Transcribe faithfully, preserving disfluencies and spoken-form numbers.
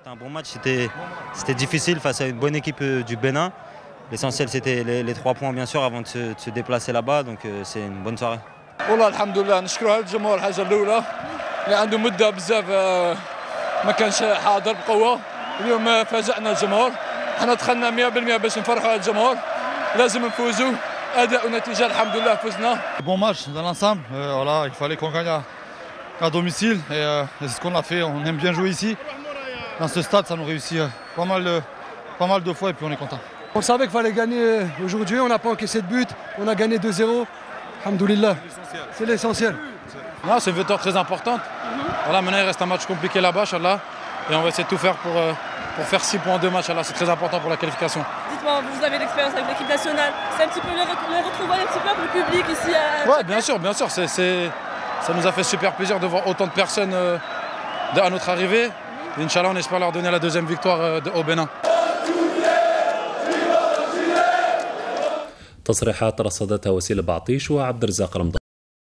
C'était un bon match, c'était difficile face à une bonne équipe du Bénin. L'essentiel c'était les, les trois points bien sûr avant de se, de se déplacer là-bas, donc euh, c'est une bonne soirée. والله الحمد لله نشكروا على الجمهور الحاجه الاولى اللي عنده مده بزاف ما كانش حاضر بقوه. اليوم فاجأنا الجمهور، احنا دخلنا مية بالمية باش نفرحوا على الجمهور، لازم نفوزوا، اداء ونتيجه الحمد لله فزنا. Bon match dans l'ensemble, euh, voilà, il fallait qu'on gagne à, à domicile et, euh, et c'est ce qu'on a fait. On aime bien jouer ici. Dans ce stade, ça nous réussit euh, pas mal, euh, pas mal de fois et puis on est content. On savait qu'il fallait gagner aujourd'hui, on n'a pas encaissé de but, on a gagné deux zéro. Alhamdoulilah, c'est l'essentiel. C'est une victoire très importante. Voilà, maintenant il reste un match compliqué là-bas, Inch'Allah, et on va essayer de tout faire pour, euh, pour faire six points en deux matchs. C'est très important pour la qualification. Dites-moi, vous avez l'expérience avec l'équipe nationale, c'est un petit peu les retrouvailles un petit peu avec le public ici à... Ouais, bien sûr, bien sûr. C'est, c'est, ça nous a fait super plaisir de voir autant de personnes euh, à notre arrivée. Et Inch'Allah, on espère leur donner la deuxième victoire euh, au Bénin. تصريحات رصدتها وسيلة بعطيش وعبد الرزاق رمضان.